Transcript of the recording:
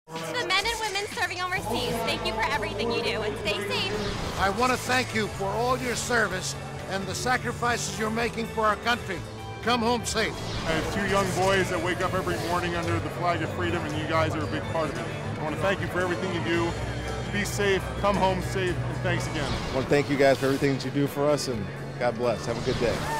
To the men and women serving overseas, thank you for everything you do, and stay safe. I want to thank you for all your service and the sacrifices you're making for our country. Come home safe. I have two young boys that wake up every morning under the flag of freedom, and you guys are a big part of it. I want to thank you for everything you do. Be safe, come home safe, and thanks again. I want to thank you guys for everything that you do for us, and God bless. Have a good day.